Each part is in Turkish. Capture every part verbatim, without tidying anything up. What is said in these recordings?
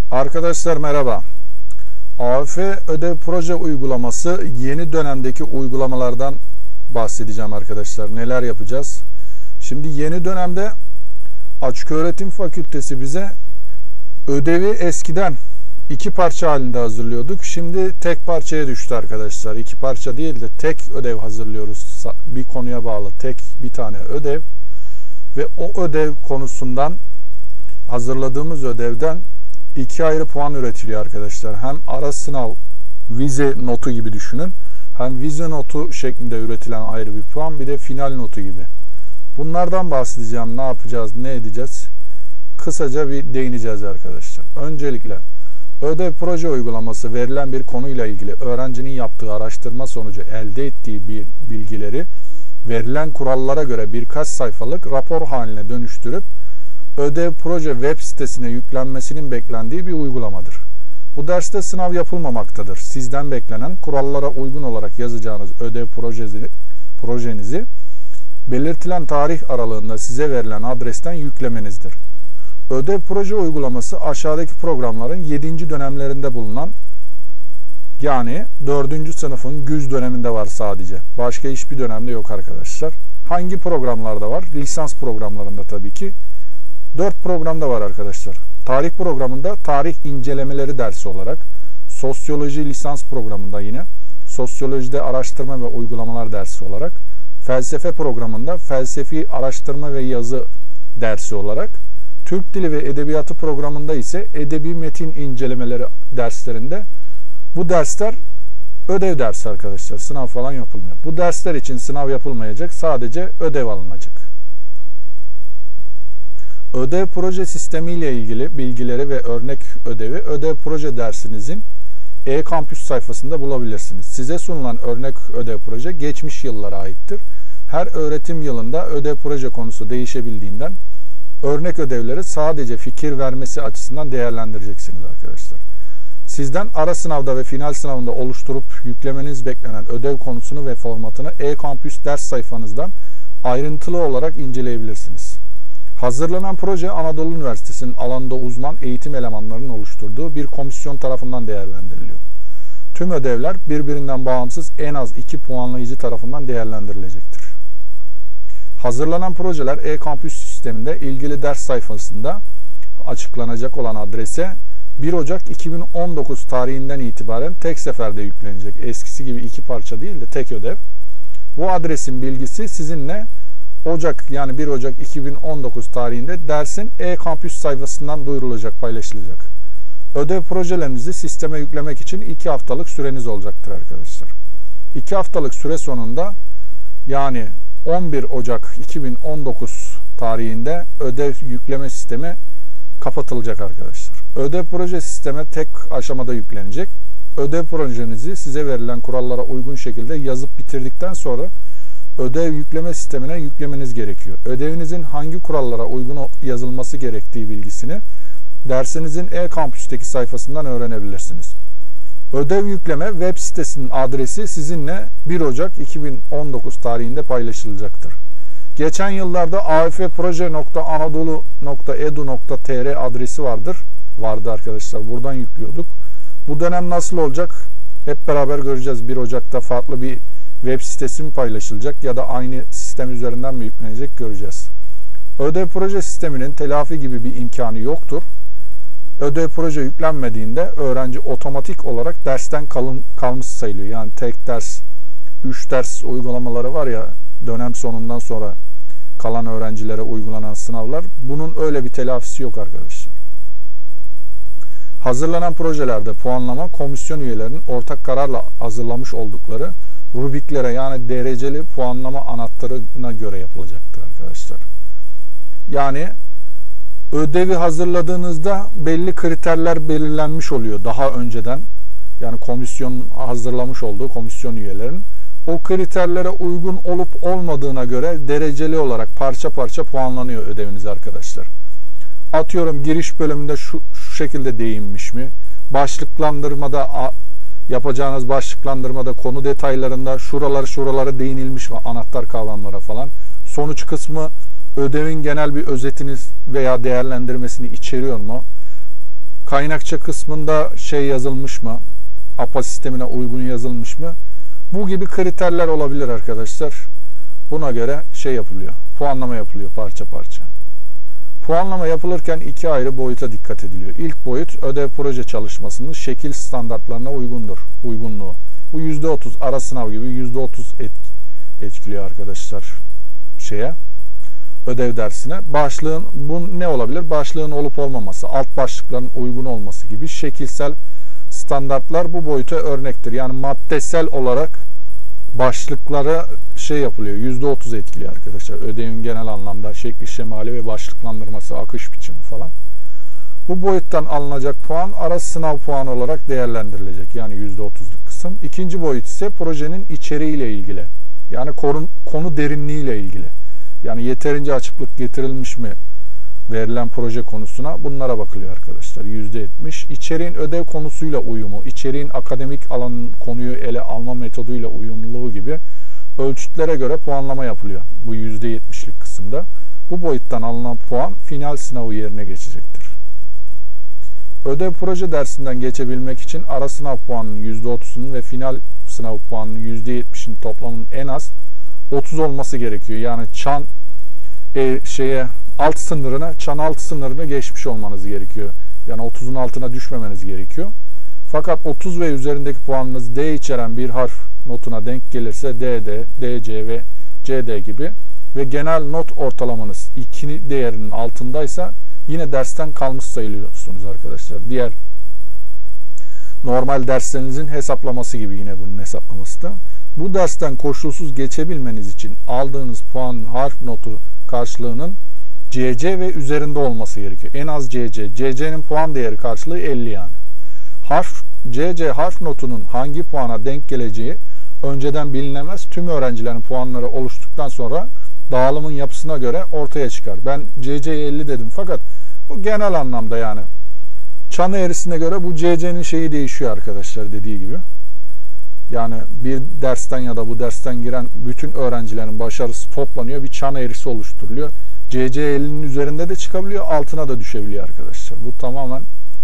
Arkadaşlar merhaba. A F ödev proje uygulaması yeni dönemdeki uygulamalardan bahsedeceğim arkadaşlar. Neler yapacağız? Şimdi yeni dönemde Açıköğretim Fakültesi bize ödevi eskiden iki parça halinde hazırlıyorduk. Şimdi tek parçaya düştü arkadaşlar. İki parça değil de tek ödev hazırlıyoruz. Bir konuya bağlı tek bir tane ödev ve o ödev konusundan hazırladığımız ödevden iki ayrı puan üretiliyor arkadaşlar. Hem ara sınav vize notu gibi düşünün. Hem vize notu şeklinde üretilen ayrı bir puan, bir de final notu gibi. Bunlardan bahsedeceğim. Ne yapacağız, ne edeceğiz? Kısaca bir değineceğiz arkadaşlar. Öncelikle ödev proje uygulaması verilen bir konuyla ilgili öğrencinin yaptığı araştırma sonucu elde ettiği bir bilgileri verilen kurallara göre birkaç sayfalık rapor haline dönüştürüp ödev proje web sitesine yüklenmesinin beklendiği bir uygulamadır. Bu derste sınav yapılmamaktadır. Sizden beklenen kurallara uygun olarak yazacağınız ödev projesi, projenizi belirtilen tarih aralığında size verilen adresten yüklemenizdir. Ödev proje uygulaması aşağıdaki programların yedinci dönemlerinde bulunan, yani dördüncü sınıfın güz döneminde var sadece. Başka hiçbir dönemde yok arkadaşlar. Hangi programlarda var? Lisans programlarında tabii ki. dört programda var arkadaşlar. Tarih programında tarih incelemeleri dersi olarak, sosyoloji lisans programında yine sosyolojide araştırma ve uygulamalar dersi olarak, felsefe programında felsefi araştırma ve yazı dersi olarak, Türk Dili ve Edebiyatı programında ise edebi metin incelemeleri derslerinde bu dersler ödev dersi arkadaşlar. Sınav falan yapılmıyor. Bu dersler için sınav yapılmayacak. Sadece ödev alınacak. Ödev proje sistemi ile ilgili bilgileri ve örnek ödevi ödev proje dersinizin e-kampüs sayfasında bulabilirsiniz. Size sunulan örnek ödev proje geçmiş yıllara aittir. Her öğretim yılında ödev proje konusu değişebildiğinden örnek ödevleri sadece fikir vermesi açısından değerlendireceksiniz arkadaşlar. Sizden ara sınavda ve final sınavında oluşturup yüklemeniz beklenen ödev konusunu ve formatını e-kampüs ders sayfanızdan ayrıntılı olarak inceleyebilirsiniz. Hazırlanan proje Anadolu Üniversitesi'nin alanda uzman eğitim elemanlarının oluşturduğu bir komisyon tarafından değerlendiriliyor. Tüm ödevler birbirinden bağımsız en az iki puanlayıcı tarafından değerlendirilecektir. Hazırlanan projeler e-kampüs sisteminde ilgili ders sayfasında açıklanacak olan adrese bir Ocak iki bin on dokuz tarihinden itibaren tek seferde yüklenecek. Eskisi gibi iki parça değil de tek ödev. Bu adresin bilgisi sizinle Ocak yani bir Ocak iki bin on dokuz tarihinde dersin e-kampüs sayfasından duyurulacak, paylaşılacak. Ödev projelerinizi sisteme yüklemek için iki haftalık süreniz olacaktır arkadaşlar. iki haftalık süre sonunda yani on bir Ocak iki bin on dokuz tarihinde ödev yükleme sistemi kapatılacak arkadaşlar. Ödev proje sisteme tek aşamada yüklenecek. Ödev projenizi size verilen kurallara uygun şekilde yazıp bitirdikten sonra ödev yükleme sistemine yüklemeniz gerekiyor. Ödevinizin hangi kurallara uygun yazılması gerektiği bilgisini dersinizin e-kampüsteki sayfasından öğrenebilirsiniz. Ödev yükleme web sitesinin adresi sizinle bir Ocak iki bin on dokuz tarihinde paylaşılacaktır. Geçen yıllarda afproje nokta anadolu nokta edu nokta tr adresi vardır. Vardı arkadaşlar. Buradan yüklüyorduk. Bu dönem nasıl olacak? Hep beraber göreceğiz. bir Ocak'ta farklı bir web sitesi mi paylaşılacak ya da aynı sistem üzerinden mi yüklenecek göreceğiz. Ödev proje sisteminin telafi gibi bir imkanı yoktur. Ödev proje yüklenmediğinde öğrenci otomatik olarak dersten kalın, kalmış sayılıyor. Yani tek ders, üç ders uygulamaları var ya dönem sonundan sonra kalan öğrencilere uygulanan sınavlar. Bunun öyle bir telafisi yok arkadaşlar. Hazırlanan projelerde puanlama komisyon üyelerinin ortak kararla hazırlamış oldukları rubriklere yani dereceli puanlama anahtarına göre yapılacaktır arkadaşlar. Yani ödevi hazırladığınızda belli kriterler belirlenmiş oluyor daha önceden. Yani komisyon hazırlamış olduğu komisyon üyelerin o kriterlere uygun olup olmadığına göre dereceli olarak parça parça puanlanıyor ödeviniz arkadaşlar. Atıyorum giriş bölümünde şu, şu şekilde değinmiş mi? Başlıklandırmada yapacağınız başlıklandırmada konu detaylarında şuraları şuralara değinilmiş mi? Anahtar kavramlara falan. Sonuç kısmı ödevin genel bir özetini veya değerlendirmesini içeriyor mu? Kaynakça kısmında şey yazılmış mı? A P A sistemine uygun yazılmış mı? Bu gibi kriterler olabilir arkadaşlar. Buna göre şey yapılıyor. Puanlama yapılıyor parça parça. Puanlama yapılırken iki ayrı boyuta dikkat ediliyor. İlk boyut ödev proje çalışmasının şekil standartlarına uygundur. Uygunluğu. Bu yüzde otuz ara sınav gibi yüzde otuz etki, etkiliyor arkadaşlar şeye. Ödev dersine. Başlığın bu ne olabilir? Başlığın olup olmaması, alt başlıkların uygun olması gibi şekilsel standartlar bu boyuta örnektir. Yani maddesel olarak başlıklara şey yapılıyor. yüzde otuz etkiliyor arkadaşlar. Ödevin genel anlamda şekli, şemali ve başlıklandırması, akış biçimi falan. Bu boyuttan alınacak puan ara sınav puanı olarak değerlendirilecek. Yani yüzde otuzluk kısım. İkinci boyut ise projenin içeriğiyle ilgili. Yani konu, konu derinliğiyle ilgili. Yani yeterince açıklık getirilmiş mi verilen proje konusuna, bunlara bakılıyor arkadaşlar. yüzde yetmiş. İçeriğin ödev konusuyla uyumu, içeriğin akademik alanın konuyu ele alma metoduyla uyumluluğu gibi ölçütlere göre puanlama yapılıyor. Bu yüzde yetmişlik kısımda. Bu boyuttan alınan puan final sınavı yerine geçecektir. Ödev proje dersinden geçebilmek için ara sınav puanının yüzde otuzunun ve final sınav puanının yüzde yetmişinin toplamının en az otuz olması gerekiyor. Yani çan e, şeye alt sınırına, çan alt sınırını geçmiş olmanız gerekiyor. Yani otuzun altına düşmemeniz gerekiyor. Fakat otuz ve üzerindeki puanınız D içeren bir harf notuna denk gelirse D D, D C ve C D gibi ve genel not ortalamanız iki değerinin altındaysa yine dersten kalmış sayılıyorsunuz arkadaşlar. Diğer normal derslerinizin hesaplaması gibi yine bunun hesaplaması da. Bu dersten koşulsuz geçebilmeniz için aldığınız puan harf notu karşılığının C C ve üzerinde olması gerekiyor. En az C C. C C'nin puan değeri karşılığı elli yani. Harf C C harf notunun hangi puana denk geleceği önceden bilinemez. Tüm öğrencilerin puanları oluştuktan sonra dağılımın yapısına göre ortaya çıkar. Ben C C'ye elli dedim fakat bu genel anlamda yani çan eğrisine göre bu C C'nin şeyi değişiyor arkadaşlar dediği gibi. Yani bir dersten ya da bu dersten giren bütün öğrencilerin başarısı toplanıyor. Bir çan eğrisi oluşturuluyor. C C ellinin üzerinde de çıkabiliyor. Altına da düşebiliyor arkadaşlar. Bu tamamen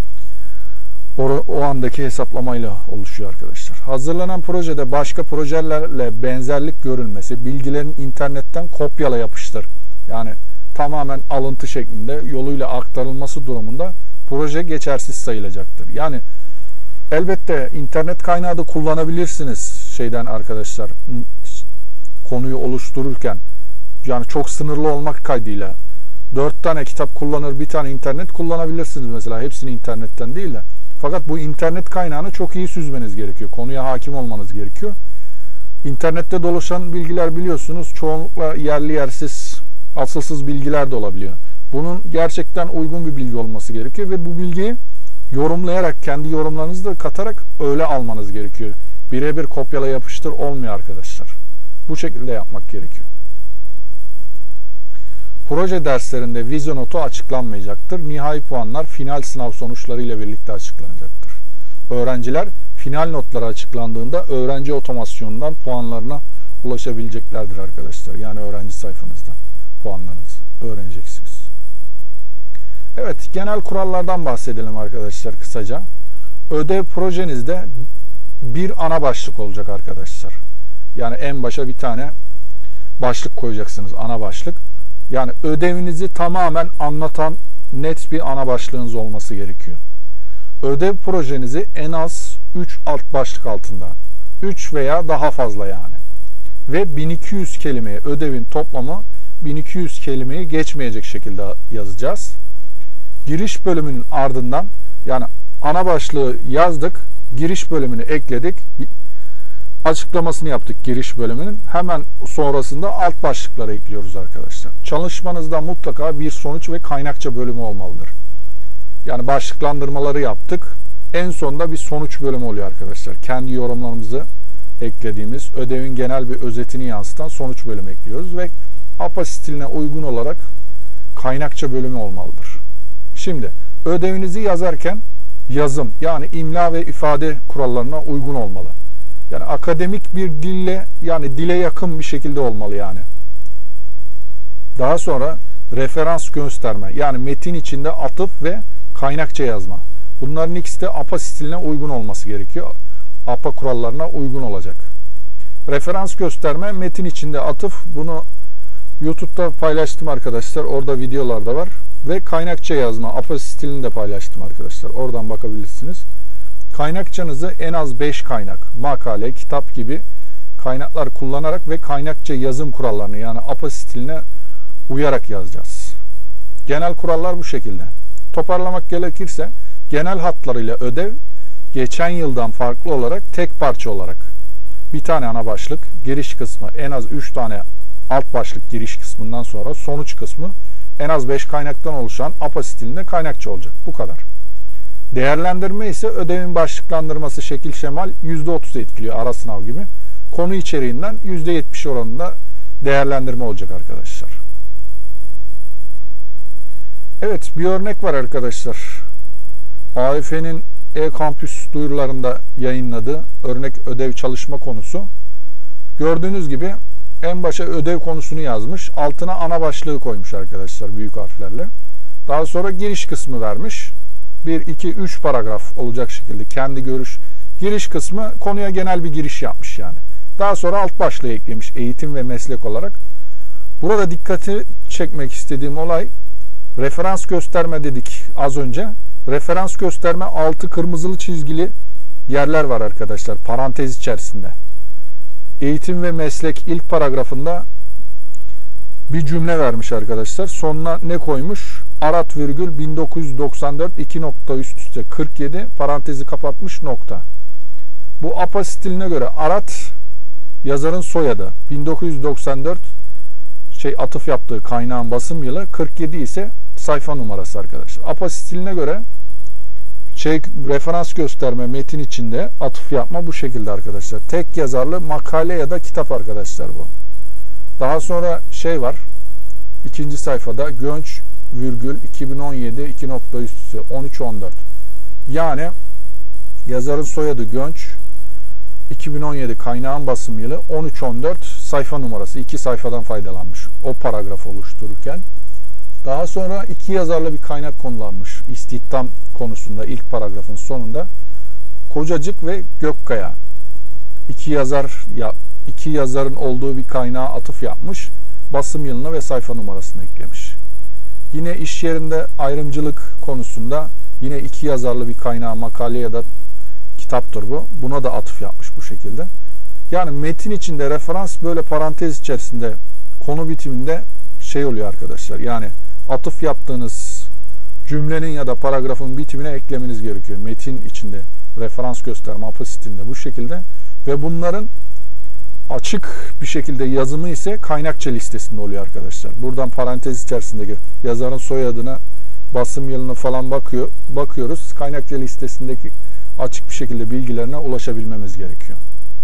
o, o andaki hesaplamayla oluşuyor arkadaşlar. Hazırlanan projede başka projelerle benzerlik görülmesi, bilgilerin internetten kopyala yapıştır. Yani tamamen alıntı şeklinde yoluyla aktarılması durumunda proje geçersiz sayılacaktır. Yani elbette internet kaynağı da kullanabilirsiniz şeyden arkadaşlar. Konuyu oluştururken yani çok sınırlı olmak kaydıyla dört tane kitap kullanır, bir tane internet kullanabilirsiniz mesela. Hepsini internetten değil de. Fakat bu internet kaynağını çok iyi süzmeniz gerekiyor. Konuya hakim olmanız gerekiyor. İnternette dolaşan bilgiler biliyorsunuz çoğunlukla yerli yersiz, asılsız bilgiler de olabiliyor. Bunun gerçekten uygun bir bilgi olması gerekiyor ve bu bilgiyi yorumlayarak, kendi yorumlarınızı da katarak öyle almanız gerekiyor. Birebir kopyala yapıştır olmuyor arkadaşlar. Bu şekilde yapmak gerekiyor. Proje derslerinde vize notu açıklanmayacaktır. Nihai puanlar final sınav sonuçları ile birlikte açıklanacaktır. Öğrenciler final notları açıklandığında öğrenci otomasyonundan puanlarına ulaşabileceklerdir arkadaşlar. Yani öğrenci sayfanızdan puanlarınızı öğreneceksiniz. Evet, genel kurallardan bahsedelim arkadaşlar kısaca. Ödev projenizde bir ana başlık olacak arkadaşlar. Yani en başa bir tane başlık koyacaksınız, ana başlık. Yani ödevinizi tamamen anlatan net bir ana başlığınız olması gerekiyor. Ödev projenizi en az üç alt başlık altında, üç veya daha fazla yani. Ve bin iki yüz kelimeye, ödevin toplamı bin iki yüz kelimeyi geçmeyecek şekilde yazacağız. Giriş bölümünün ardından yani ana başlığı yazdık, giriş bölümünü ekledik, açıklamasını yaptık giriş bölümünün. Hemen sonrasında alt başlıkları ekliyoruz arkadaşlar. Çalışmanızda mutlaka bir sonuç ve kaynakça bölümü olmalıdır. Yani başlıklandırmaları yaptık. En sonunda bir sonuç bölümü oluyor arkadaşlar. Kendi yorumlarımızı eklediğimiz, ödevin genel bir özetini yansıtan sonuç bölümü ekliyoruz ve A P A stiline uygun olarak kaynakça bölümü olmalıdır. Şimdi ödevinizi yazarken yazım yani imla ve ifade kurallarına uygun olmalı. Yani akademik bir dille yani dile yakın bir şekilde olmalı yani. Daha sonra referans gösterme yani metin içinde atıf ve kaynakça yazma. Bunların ikisi de A P A stiline uygun olması gerekiyor. A P A kurallarına uygun olacak. Referans gösterme, metin içinde atıf. Bunu YouTube'da paylaştım arkadaşlar. Orada videolar da var. Ve kaynakça yazma, A P A stilini de paylaştım arkadaşlar. Oradan bakabilirsiniz. Kaynakçanızı en az beş kaynak, makale, kitap gibi kaynaklar kullanarak ve kaynakça yazım kurallarını, yani A P A stiline uyarak yazacağız. Genel kurallar bu şekilde. Toparlamak gerekirse genel hatlarıyla ödev geçen yıldan farklı olarak tek parça olarak bir tane ana başlık, giriş kısmı, en az üç tane alt başlık giriş kısmından sonra sonuç kısmı en az beş kaynaktan oluşan A P A stilinde kaynakça olacak. Bu kadar. Değerlendirme ise ödevin başlıklandırması, şekil, şemal yüzde otuz etkiliyor, ara sınav gibi. Konu içeriğinden yüzde yetmiş oranında değerlendirme olacak arkadaşlar. Evet, bir örnek var arkadaşlar. A F N'in e-kampüs duyurularında yayınladığı örnek ödev çalışma konusu. Gördüğünüz gibi en başa ödev konusunu yazmış. Altına ana başlığı koymuş arkadaşlar büyük harflerle. Daha sonra giriş kısmı vermiş. bir, iki, üç paragraf olacak şekilde kendi görüş. Giriş kısmı konuya genel bir giriş yapmış yani. Daha sonra alt başlığı eklemiş eğitim ve meslek olarak. Burada dikkati çekmek istediğim olay, referans gösterme dedik az önce. Referans gösterme altı kırmızılı çizgili yerler var arkadaşlar parantez içerisinde. Eğitim ve meslek ilk paragrafında bir cümle vermiş arkadaşlar. Sonuna ne koymuş? Arat virgül bin dokuz yüz doksan dört iki nokta üst üste kırk yedi parantezi kapatmış nokta. Bu A P A stiline göre Arat yazarın soyadı, bin dokuz yüz doksan dört şey atıf yaptığı kaynağın basım yılı, kırk yedi ise sayfa numarası arkadaşlar. A P A stiline göre şey referans gösterme, metin içinde atıf yapma bu şekilde arkadaşlar. Tek yazarlı makale ya da kitap arkadaşlar bu. Daha sonra şey var. İkinci sayfada Gönç virgül iki bin on yedi iki nokta üst on üç on dört. Yani yazarın soyadı Gönç, iki bin on yedi kaynağın basım yılı, on üç on dört sayfa numarası. İki sayfadan faydalanmış o paragrafı oluştururken. Daha sonra iki yazarlı bir kaynak konulanmış istihdam konusunda ilk paragrafın sonunda. Kocacık ve Gökkaya. İki yazar ya iki yazarın olduğu bir kaynağa atıf yapmış. Basım yılını ve sayfa numarasını eklemiş. Yine iş yerinde ayrımcılık konusunda yine iki yazarlı bir kaynağı, makale ya da kitaptır bu. Buna da atıf yapmış bu şekilde. Yani metin içinde referans böyle parantez içerisinde konu bitiminde şey oluyor arkadaşlar. Yani atıf yaptığınız cümlenin ya da paragrafın bitimine eklemeniz gerekiyor. Metin içinde referans gösterme A P A stilinde bu şekilde ve bunların açık bir şekilde yazımı ise kaynakça listesinde oluyor arkadaşlar. Buradan parantez içerisindeki yazarın soyadına, basım yılını falan bakıyor, bakıyoruz. Kaynakça listesindeki açık bir şekilde bilgilerine ulaşabilmemiz gerekiyor.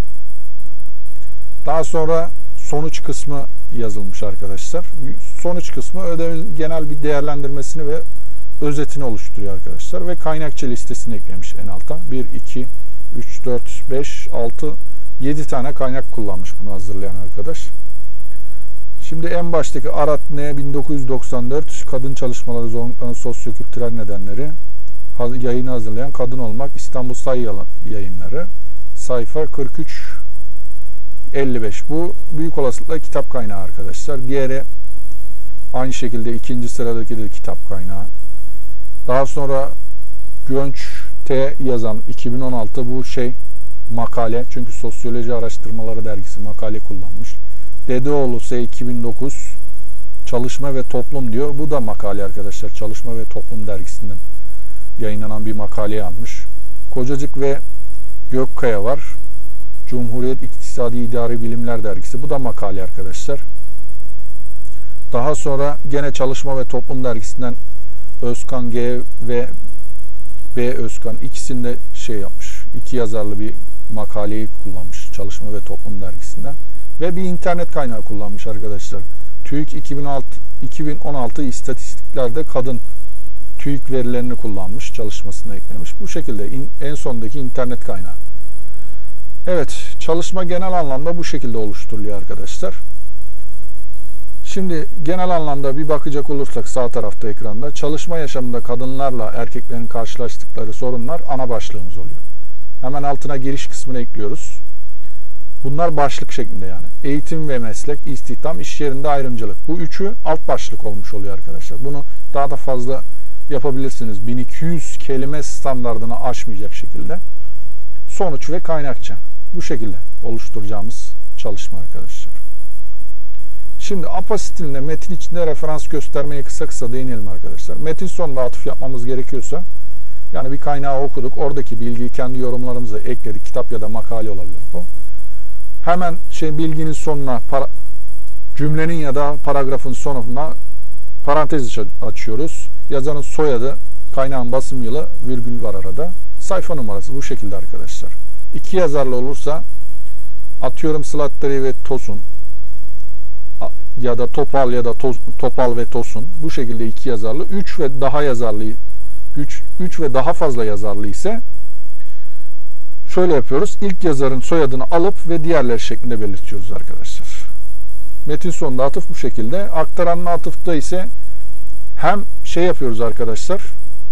Daha sonra sonuç kısmı yazılmış arkadaşlar. Sonuç kısmı ödevin genel bir değerlendirmesini ve özetini oluşturuyor arkadaşlar. Ve kaynakça listesini eklemiş en alta. bir, iki, üç, dört, beş, altı, yedi tane kaynak kullanmış bunu hazırlayan arkadaş. Şimdi en baştaki Arat ne bin dokuz yüz doksan dört kadın çalışmaları zorunluluklarının sosyokültürel nedenleri, yayını hazırlayan Kadın Olmak İstanbul Say Yayınları, sayfa kırk üç elli beş. Bu büyük olasılıkla kitap kaynağı arkadaşlar. Diğeri aynı şekilde ikinci sıradaki de kitap kaynağı. Daha sonra Gönç'te yazan iki bin on altı bu şey makale. Çünkü Sosyoloji Araştırmaları dergisi makale kullanmış. Dedeoğlu ise iki bin dokuz Çalışma ve Toplum diyor. Bu da makale arkadaşlar. Çalışma ve Toplum dergisinden yayınlanan bir makale almış. Kocacık ve Gökkaya var. Cumhuriyet İktisadi İdari Bilimler dergisi. Bu da makale arkadaşlar. Daha sonra gene Çalışma ve Toplum dergisinden Özkan G ve B Özkan ikisinde şey yapmış. İki yazarlı bir makaleyi kullanmış Çalışma ve Toplum dergisinden. Ve bir internet kaynağı kullanmış arkadaşlar. TÜİK iki bin on altı istatistiklerde kadın TÜİK verilerini kullanmış. Çalışmasına eklemiş. Bu şekilde in, en sondaki internet kaynağı. Evet, çalışma genel anlamda bu şekilde oluşturuluyor arkadaşlar. Şimdi genel anlamda bir bakacak olursak sağ tarafta ekranda çalışma yaşamında kadınlarla erkeklerin karşılaştıkları sorunlar ana başlığımız oluyor. Hemen altına giriş kısmını ekliyoruz. Bunlar başlık şeklinde yani. Eğitim ve meslek, istihdam, iş yerinde ayrımcılık. Bu üçü alt başlık olmuş oluyor arkadaşlar. Bunu daha da fazla yapabilirsiniz. bin iki yüz kelime standardını aşmayacak şekilde. Sonuç ve kaynakça. Bu şekilde oluşturacağımız çalışma arkadaşlar. Şimdi A P A stilinde metin içinde referans göstermeye kısa kısa değinelim arkadaşlar. Metin sonunda atıf yapmamız gerekiyorsa, yani bir kaynağı okuduk, oradaki bilgiyi kendi yorumlarımıza ekledik. Kitap ya da makale olabilir bu. Hemen şey bilginin sonuna, para, cümlenin ya da paragrafın sonuna parantez açıyoruz. Yazarın soyadı, kaynağın basım yılı, virgül var arada. Sayfa numarası bu şekilde arkadaşlar. İki yazarlı olursa atıyorum Slattery ve Tosun ya da Topal ya da Tos, Topal ve Tosun, bu şekilde iki yazarlı. Üç ve daha yazarlı, üç, üç ve daha fazla yazarlı ise şöyle yapıyoruz. İlk yazarın soyadını alıp ve diğerleri şeklinde belirtiyoruz arkadaşlar. Metin sonunda atıf bu şekilde. Aktaranın atıfta ise hem şey yapıyoruz arkadaşlar,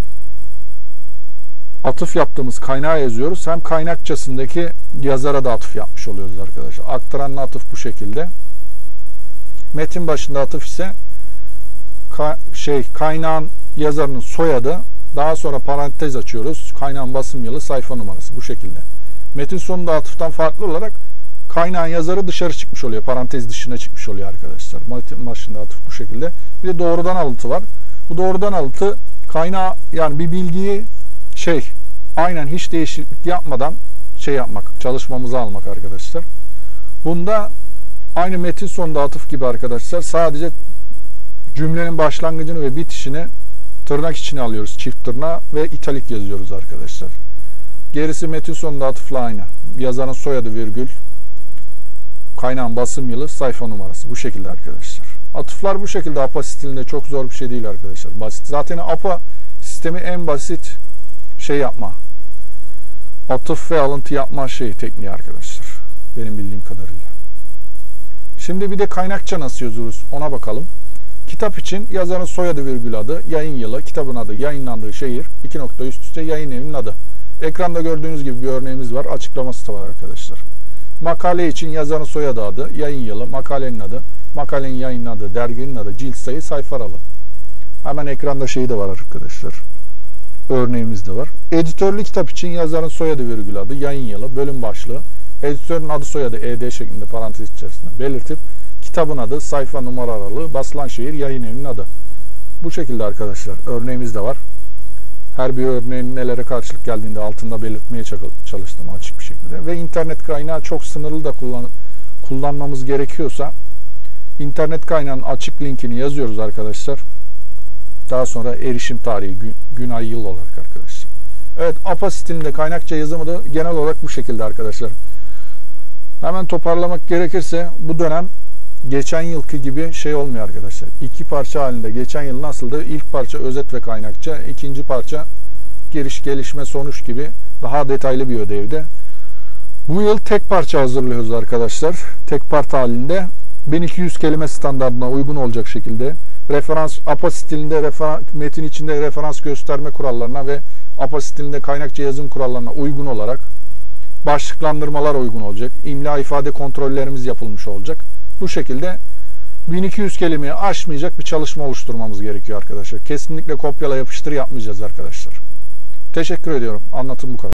atıf yaptığımız kaynağı yazıyoruz, hem kaynakçasındaki yazara da atıf yapmış oluyoruz arkadaşlar. Aktaranın atıf bu şekilde. Metin başında atıf ise ka şey kaynağın yazarının soyadı, daha sonra parantez açıyoruz. Kaynağın basım yılı, sayfa numarası bu şekilde. Metin sonunda atıftan farklı olarak kaynağın yazarı dışarı çıkmış oluyor. Parantez dışına çıkmış oluyor arkadaşlar. Metin başında atıf bu şekilde. Bir de doğrudan alıntı var. Bu doğrudan alıntı kaynağı, yani bir bilgiyi şey aynen hiç değişiklik yapmadan şey yapmak, çalışmamızı almak arkadaşlar. Bunda aynı metin sonunda atıf gibi arkadaşlar, sadece cümlenin başlangıcını ve bitişini tırnak içine alıyoruz, çift tırnağı, ve italik yazıyoruz arkadaşlar. Gerisi metin sonunda atıfla aynı. Yazarın soyadı, virgül, kaynağın basım yılı, sayfa numarası bu şekilde arkadaşlar. Atıflar bu şekilde. A P A stilinde çok zor bir şey değil arkadaşlar. Basit. Zaten A P A sistemi en basit şey yapma, atıf ve alıntı yapma şeyi tekniği arkadaşlar. Benim bildiğim kadarıyla. Şimdi bir de kaynakça nasıl yazıyoruz ona bakalım. Kitap için yazarın soyadı, virgül adı, yayın yılı, kitabın adı, yayınlandığı şehir, iki nokta üst üste yayın evinin adı. Ekranda gördüğünüz gibi bir örneğimiz var. Açıklaması da var arkadaşlar. Makale için yazarın soyadı, adı, yayın yılı, makalenin adı, makalenin yayınladığı derginin adı, cilt sayı, sayfa aralığı. Hemen ekranda şeyi de var arkadaşlar. Örneğimiz de var. Editörlü kitap için yazarın soyadı, virgül adı, yayın yılı, bölüm başlığı, editörün adı, soyadı E D şeklinde parantez içerisinde belirtip kitabın adı, sayfa numara aralığı, basılan şehir, yayın evinin adı. Bu şekilde arkadaşlar. Örneğimiz de var. Her bir örneğin nelere karşılık geldiğinde altında belirtmeye çalıştım açık bir şekilde. Ve internet kaynağı çok sınırlı da kullan kullanmamız gerekiyorsa internet kaynağının açık linkini yazıyoruz arkadaşlar. Daha sonra erişim tarihi, gün, gün ay, yıl olarak arkadaşlar. Evet, A P A stilinde kaynakça yazımı da genel olarak bu şekilde arkadaşlar. Hemen toparlamak gerekirse bu dönem geçen yılki gibi şey olmuyor arkadaşlar. İki parça halinde. Geçen yıl nasıldı? İlk parça özet ve kaynakça, ikinci parça giriş, gelişme, sonuç gibi daha detaylı bir ödevde. Bu yıl tek parça hazırlıyoruz arkadaşlar. Tek part halinde bin iki yüz kelime standartına uygun olacak şekilde referans, A P A stilinde referans, metin içinde referans gösterme kurallarına ve A P A stilinde kaynakça yazım kurallarına uygun olarak başlıklandırmalar uygun olacak. İmla, ifade kontrollerimiz yapılmış olacak. Bu şekilde bin iki yüz kelimeyi aşmayacak bir çalışma oluşturmamız gerekiyor arkadaşlar. Kesinlikle kopyala yapıştır yapmayacağız arkadaşlar. Teşekkür ediyorum. Anlatım bu kadar.